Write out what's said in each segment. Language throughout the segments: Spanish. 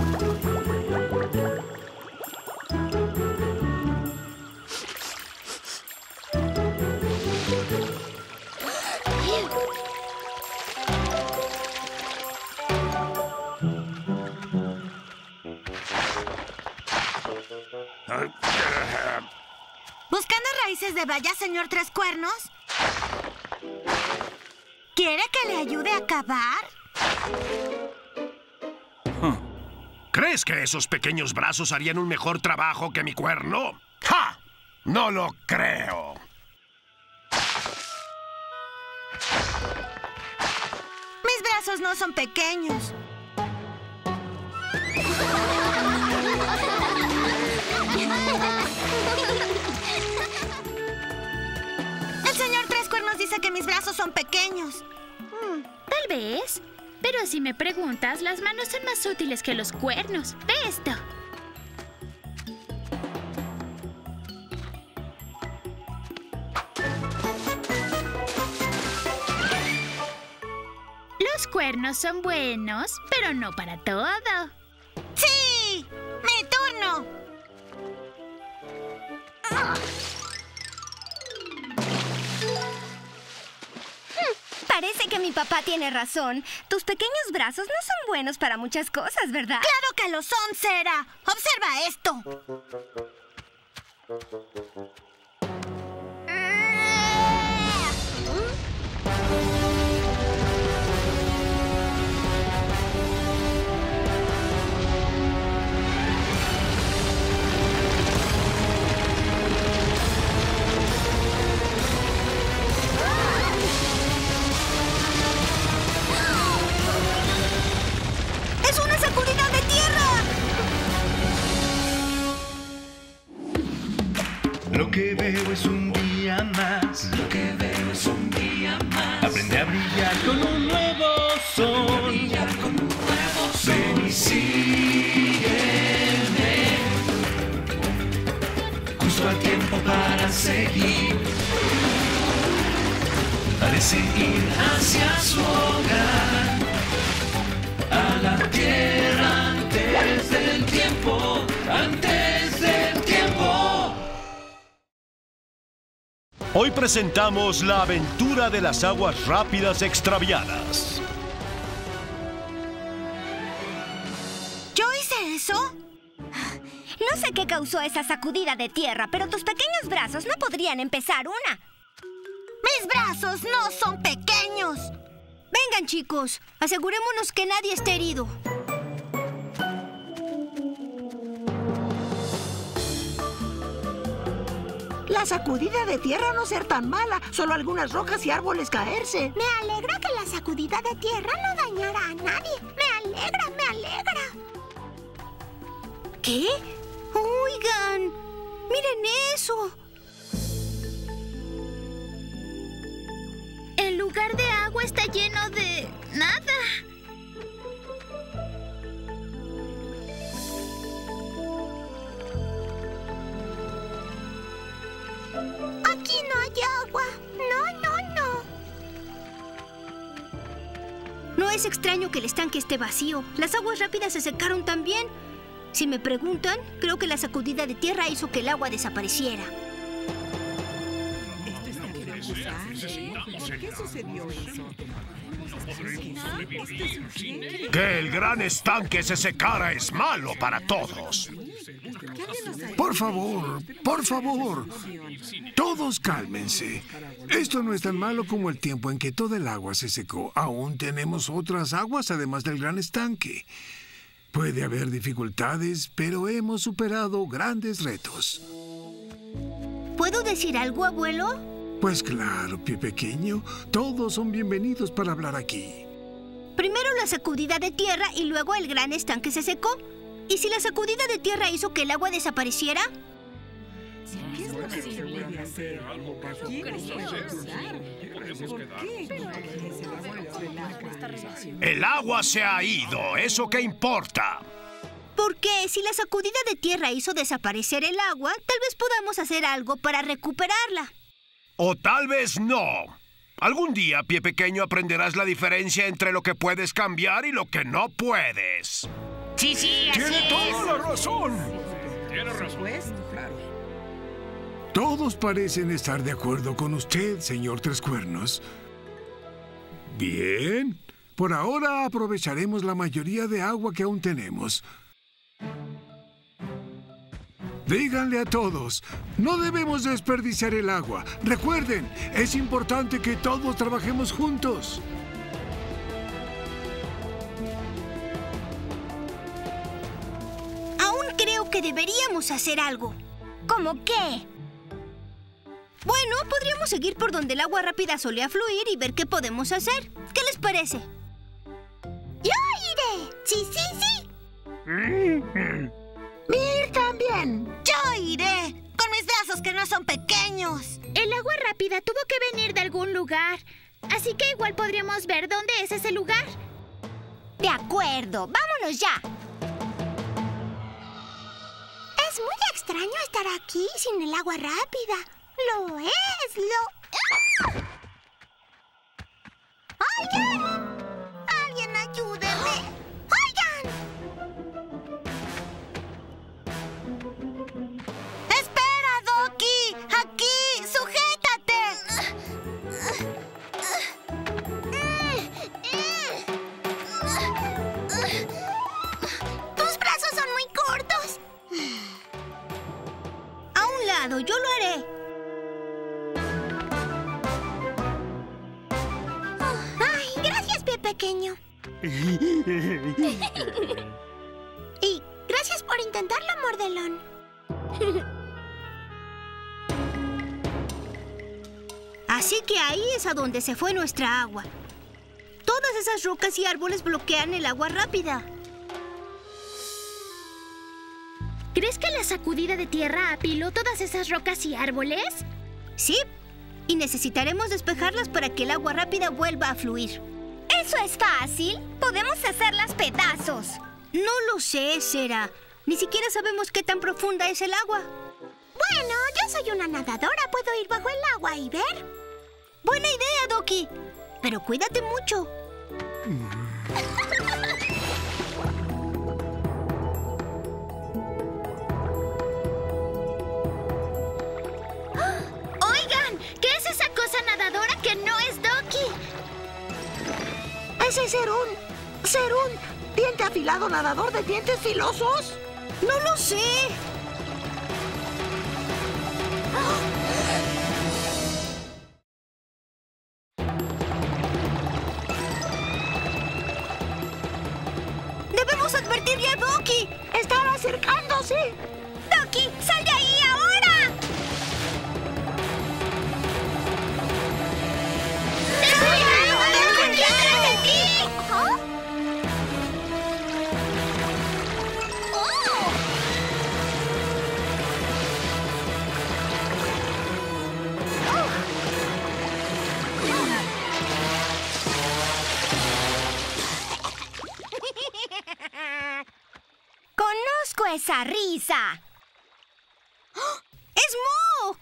¿Buscando raíces de valla, señor Tres Cuernos? ¿Quiere que le ayude a cavar? ¿Crees que esos pequeños brazos harían un mejor trabajo que mi cuerno? ¡Ja! No lo creo. Mis brazos no son pequeños. El señor Tres Cuernos dice que mis brazos son pequeños. Tal vez. Pero si me preguntas, las manos son más útiles que los cuernos. Ve esto. Los cuernos son buenos, pero no para todo. ¡Sí! ¡Mi turno! Parece que mi papá tiene razón. Tus pequeños brazos no son buenos para muchas cosas, ¿verdad? ¡Claro que lo son, Cera! ¡Observa esto! ¡Es una sacudida de tierra! Lo que veo es un día más. Lo que veo es un día más. Aprende a brillar con un nuevo sol. Brillar con un nuevo sol. Ven y sígueme. Justo a tiempo para seguir. Parece ir hacia su hogar. A la tierra antes del tiempo. Antes del tiempo. Hoy presentamos la aventura de las aguas rápidas extraviadas. ¿Yo hice eso? No sé qué causó esa sacudida de tierra, pero tus pequeños brazos no podrían empezar una. ¡Mis brazos no son pequeños! Vengan, chicos. Asegurémonos que nadie esté herido. La sacudida de tierra no ser tan mala, solo algunas rocas y árboles caerse. Me alegra que la sacudida de tierra no dañara a nadie. Me alegra, me alegra. ¿Qué? Oigan, miren eso. El lugar de agua está lleno de nada. Aquí no hay agua. No, no, no. No es extraño que el estanque esté vacío. Las aguas rápidas se secaron también. Si me preguntan, creo que la sacudida de tierra hizo que el agua desapareciera. ¿Por qué sucedió eso? Que el gran estanque se secara es malo para todos. Por favor, por favor. Todos cálmense. Esto no es tan malo como el tiempo en que toda el agua se secó. Aún tenemos otras aguas además del gran estanque. Puede haber dificultades, pero hemos superado grandes retos. ¿Puedo decir algo, abuelo? Pues claro, pie pequeño. Todos son bienvenidos para hablar aquí. Primero la sacudida de tierra y luego el gran estanque se secó. ¿Y si la sacudida de tierra hizo que el agua desapareciera? ¿Qué es lo que se debe hacer? ¿Quiénes pueden ayudar? ¿Por qué? El agua se ha ido. ¿Eso qué importa? Porque si la sacudida de tierra hizo desaparecer el agua, tal vez podamos hacer algo para recuperarla. O tal vez no. Algún día, pie pequeño, aprenderás la diferencia entre lo que puedes cambiar y lo que no puedes. Sí, sí, así Tiene es. toda la razón. Tiene razón. Claro. Todos parecen estar de acuerdo con usted, señor Tres Cuernos. Bien. Por ahora aprovecharemos la mayoría de agua que aún tenemos. Díganle a todos, no debemos desperdiciar el agua. Recuerden, es importante que todos trabajemos juntos. Aún creo que deberíamos hacer algo. ¿Cómo qué? Bueno, podríamos seguir por donde el agua rápida solía fluir y ver qué podemos hacer. ¿Qué les parece? ¡Yo iré! ¡Sí, sí, sí! ¡Mir también! Yo iré, con mis brazos que no son pequeños. El agua rápida tuvo que venir de algún lugar. Así que igual podríamos ver dónde es ese lugar. De acuerdo, vámonos ya. Es muy extraño estar aquí sin el agua rápida. Lo es, ¡Oigan! ¡Alguien ayúdeme! ¡Oigan! ¡Espera, Doki! ¡Aquí! ¡Sujétate! ¡Tus brazos son muy cortos! A un lado, yo lo haré. ¡Ay, gracias, pie pequeño! Y gracias por intentarlo, Mordelón. Así que ahí es a donde se fue nuestra agua. Todas esas rocas y árboles bloquean el agua rápida. ¿Crees que la sacudida de tierra apiló todas esas rocas y árboles? Sí, y necesitaremos despejarlas para que el agua rápida vuelva a fluir. Eso es fácil. Podemos hacerlas pedazos. No lo sé, Sera. Ni siquiera sabemos qué tan profunda es el agua. Bueno, yo soy una nadadora. Puedo ir bajo el agua y ver. Buena idea, Doki. Pero cuídate mucho. Oigan, ¿qué es esa cosa nadadora que no es Doki? ¿Ese es Serún, diente afilado nadador de dientes filosos? No lo sé. Debemos advertirle a Doki. ¡Están acercándose! Doki, sal de ahí ahora. Conozco esa risa. ¡Es Mo!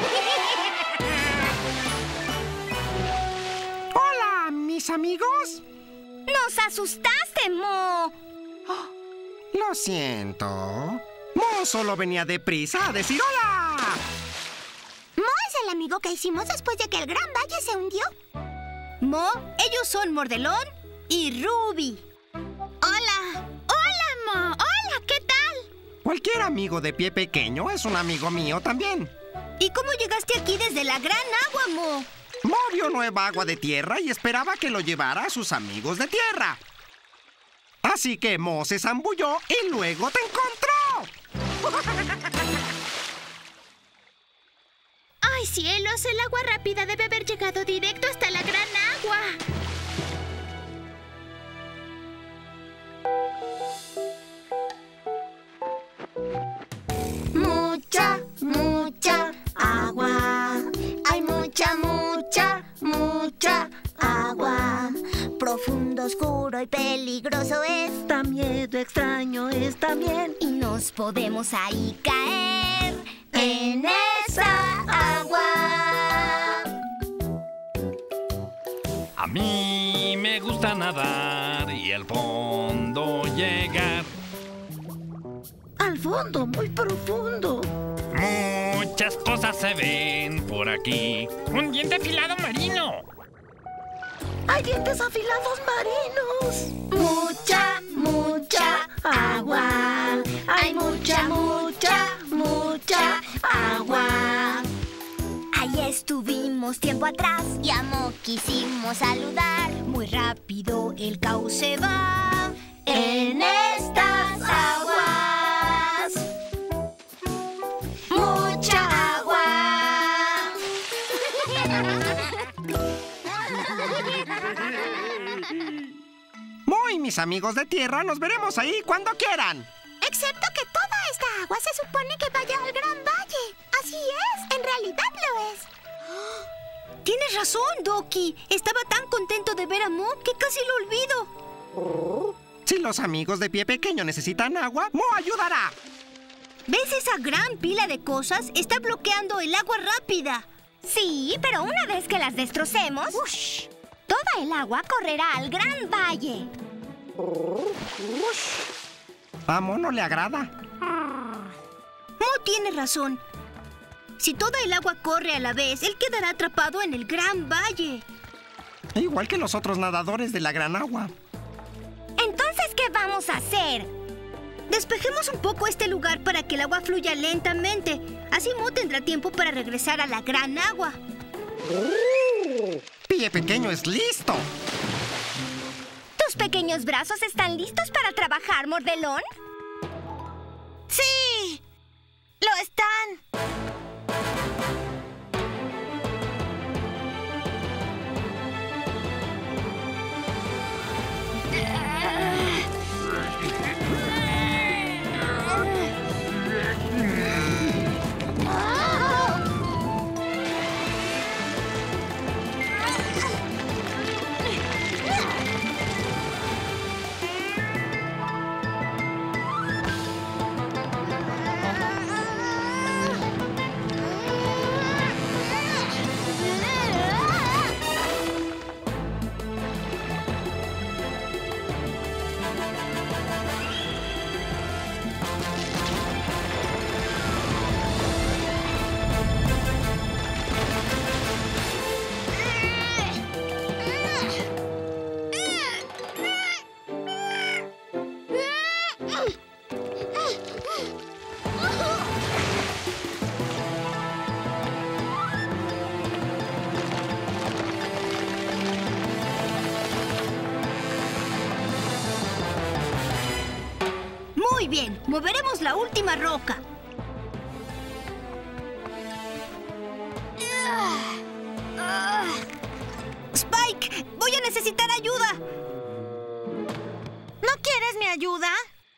Hola, mis amigos. ¡Nos asustaste, Mo! Lo siento. Mo solo venía deprisa a decir hola. Mo es el amigo que hicimos después de que el Gran Valle se hundió. Mo, ellos son Mordelón y Ruby. ¡Hola! ¡Hola, Mo! ¡Hola! ¿Qué tal? Cualquier amigo de pie pequeño es un amigo mío también. ¿Y cómo llegaste aquí desde la gran agua, Mo? Mo vio nueva agua de tierra y esperaba que lo llevara a sus amigos de tierra. Así que Mo se zambulló y luego te encontró. ¡Ay, cielos! El agua rápida debe haber llegado directo hasta la gran agua. Mucha, mucha agua. Hay mucha, mucha, mucha agua. Profundo, oscuro y peligroso es. Da miedo, extraño es también. Y nos podemos ahí caer en esa agua. A mí me gusta nadar y al fondo llegar. profundo, muy profundo. Muchas cosas se ven por aquí. ¡Un diente afilado marino! ¡Hay dientes afilados marinos! Mucha, mucha agua. Hay mucha, mucha, mucha agua. Ahí estuvimos tiempo atrás y a Mo quisimos saludar. Muy rápido el cauce va En estas aguas, mucha agua. Mo y mis amigos de tierra nos veremos ahí cuando quieran. Excepto que toda esta agua se supone que vaya al Gran Valle. Así es, en realidad lo es. Tienes razón, Doki. Estaba tan contento de ver a Mo que casi lo olvido. Si los amigos de pie pequeño necesitan agua, Mo ayudará. ¿Ves esa gran pila de cosas? Está bloqueando el agua rápida. Sí, pero una vez que las destrocemos, toda el agua correrá al Gran Valle. A Mo no le agrada. Mo tiene razón. Si toda el agua corre a la vez, él quedará atrapado en el Gran Valle. Igual que los otros nadadores de la gran agua. Entonces, ¿qué vamos a hacer? Despejemos un poco este lugar para que el agua fluya lentamente. Así Mo tendrá tiempo para regresar a la gran agua. Pie pequeño es listo. ¿Tus pequeños brazos están listos para trabajar, Mordelón? ¡Sí! ¡Lo están! Muy bien, moveremos la última roca. Spike, voy a necesitar ayuda. ¿No quieres mi ayuda?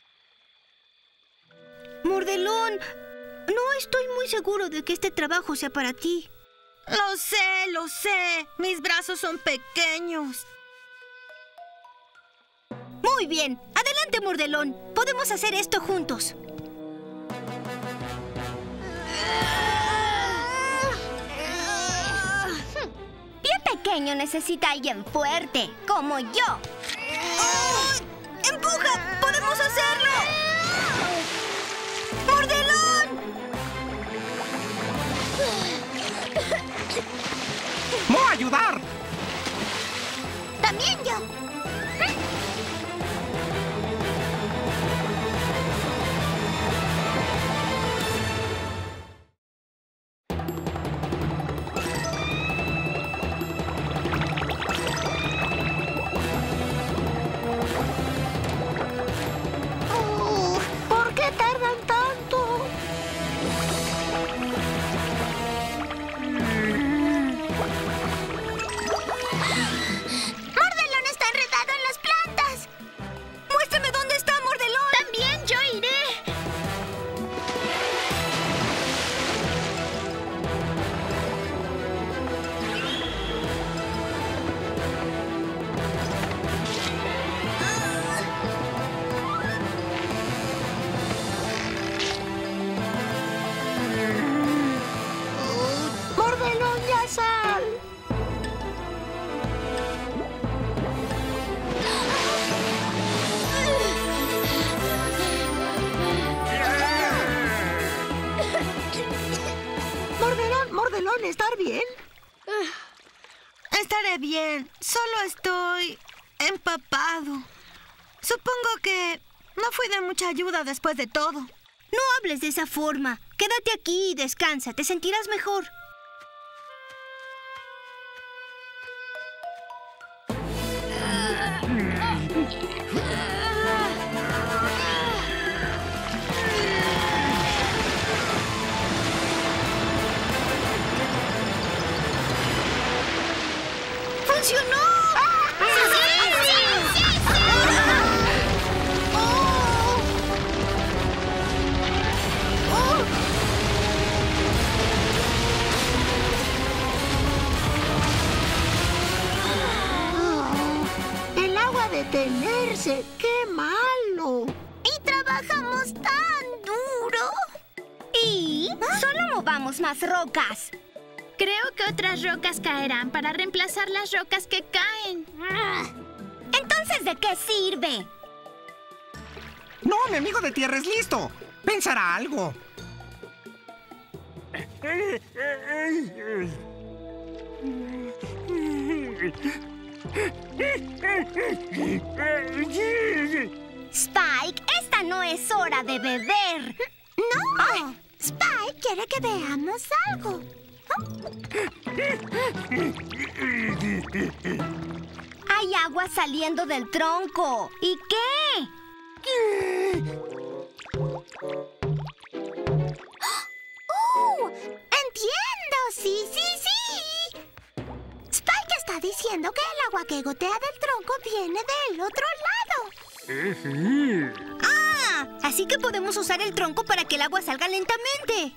Mordelón, no estoy muy seguro de que este trabajo sea para ti. Lo sé, lo sé. Mis brazos son pequeños. Muy bien. Adelante, Mordelón. Podemos hacer esto juntos. Pie pequeño necesita a alguien fuerte, como yo. ¡Empuja! ¡Podemos hacerlo! ¡Mordelón! ¡Mo, ayudar! También yo. ¿Por qué tardan tanto? Mordelón está en siente bien. Solo estoy empapado. Supongo que no fui de mucha ayuda después de todo. No hables de esa forma. Quédate aquí y descansa. Te sentirás mejor. ¡Funcionó! El agua detenerse, qué malo. Y trabajamos tan duro. Y solo movamos más rocas. Creo que otras rocas caerán para reemplazar las rocas que caen. Entonces, ¿de qué sirve? No, mi amigo de tierra es listo. Pensará algo. Spike, esta no es hora de beber. No, Spike quiere que veamos algo. Hay agua saliendo del tronco. ¿Y qué? ¡Entiendo! ¡Sí, sí, sí! Spike está diciendo que el agua que gotea del tronco viene del otro lado. ¡Ah! Así que podemos usar el tronco para que el agua salga lentamente.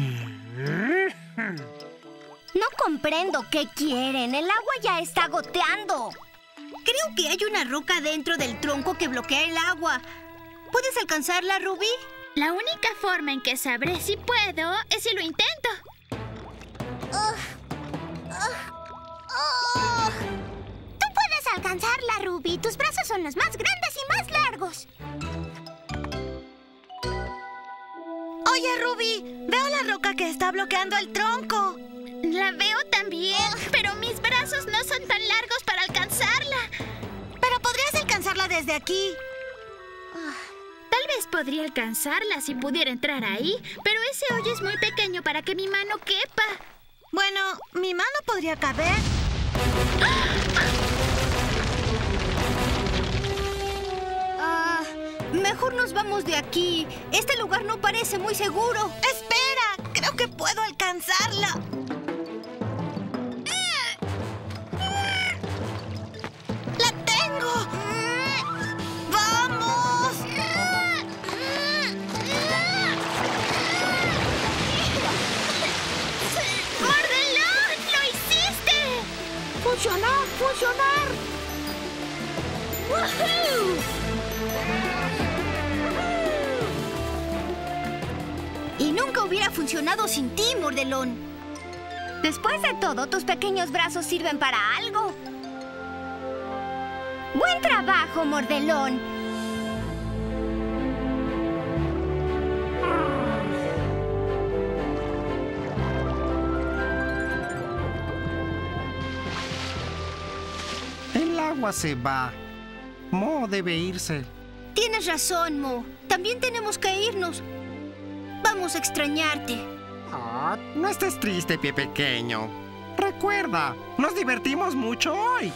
No comprendo qué quieren. El agua ya está goteando. Creo que hay una roca dentro del tronco que bloquea el agua. ¿Puedes alcanzarla, Ruby? La única forma en que sabré si puedo es si lo intento. Tú puedes alcanzarla, Ruby. Tus brazos son los más grandes y más largos. Oye, Ruby, veo la roca que está bloqueando el tronco. La veo también, pero mis brazos no son tan largos para alcanzarla. Pero podrías alcanzarla desde aquí. Tal vez podría alcanzarla si pudiera entrar ahí, pero ese hoyo es muy pequeño para que mi mano quepa. Bueno, mi mano podría caber. Mejor nos vamos de aquí. Este lugar no parece muy seguro. ¡Espera! Creo que puedo alcanzarla. ¡La tengo! ¡Vamos! ¡Mordelón! ¡Lo hiciste! ¡Funcionar! ¡Funcionar! ¡Woohoo! Y nunca hubiera funcionado sin ti, Mordelón. Después de todo, tus pequeños brazos sirven para algo. ¡Buen trabajo, Mordelón! El agua se va. Mo debe irse. Tienes razón, Mo. También tenemos que irnos. Vamos a extrañarte. Ah, no estés triste, pie pequeño. Recuerda, nos divertimos mucho hoy.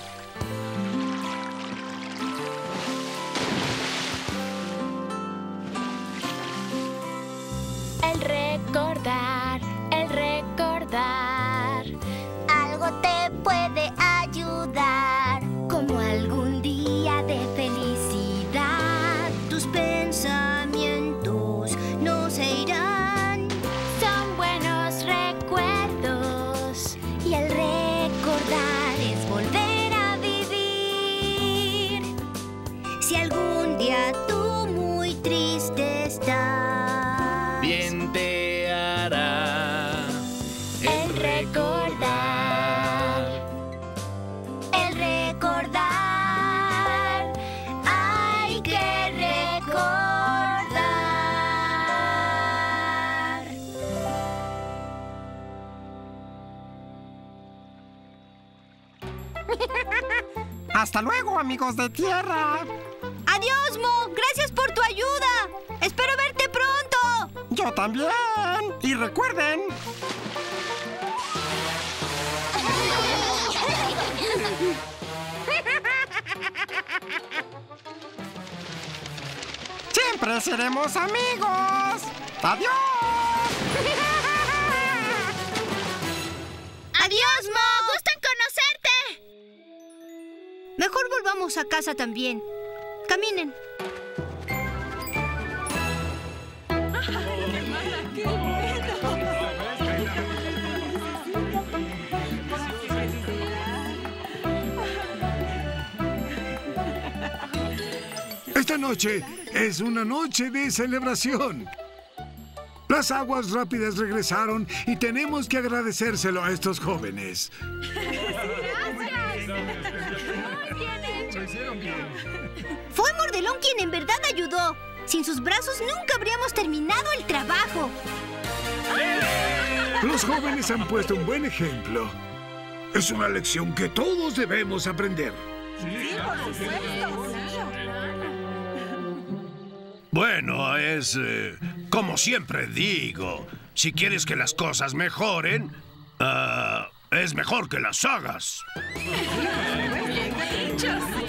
El recordar, el recordar. Algo te puede ayudar. Como algún día de felicidad, Tus pensamientos no se irán. Son buenos recuerdos. y el recordar es volver a Hasta luego, amigos de tierra. ¡Adiós, Mo! ¡Gracias por tu ayuda! ¡Espero verte pronto! Yo también. Y recuerden... ¡Siempre seremos amigos! ¡Adiós! ¡Adiós, Mo! ¡Gusto en conocerte! Mejor volvamos a casa también. Caminen. Esta noche es una noche de celebración. Las aguas rápidas regresaron y tenemos que agradecérselo a estos jóvenes. Fue Mordelón quien en verdad ayudó. Sin sus brazos nunca habríamos terminado el trabajo. Los jóvenes han puesto un buen ejemplo. Es una lección que todos debemos aprender. Sí, por supuesto. Bueno, como siempre digo, si quieres que las cosas mejoren, es mejor que las hagas. Bien dicho.